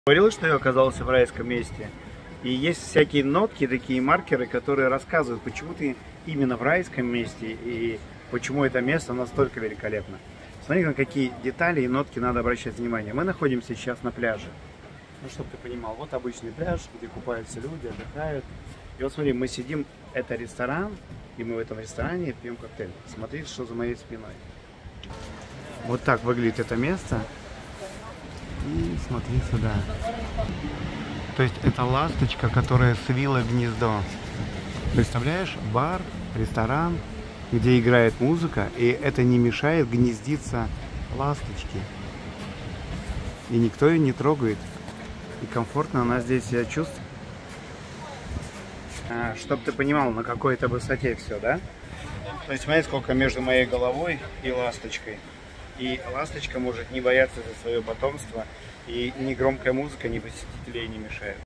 Говорил, что я оказался в райском месте. И есть всякие нотки, такие маркеры, которые рассказывают, почему ты именно в райском месте и почему это место настолько великолепно. Смотри, на какие детали и нотки надо обращать внимание. Мы находимся сейчас на пляже. Ну, чтобы ты понимал, вот обычный пляж, где купаются люди, отдыхают. И вот смотри, мы сидим, это ресторан, и мы в этом ресторане пьем коктейль. Смотри, что за моей спиной. Вот так выглядит это место. И смотри сюда. То есть это ласточка, которая свила гнездо. Представляешь, бар, ресторан, где играет музыка, и это не мешает гнездиться ласточке. И никто ее не трогает. И комфортно она здесь себя чувствует. Чтобы ты понимал, на какой это высоте все, да? То есть смотри, сколько между моей головой и ласточкой. И ласточка может не бояться за свое потомство, и ни громкая музыка, ни посетителей не мешает.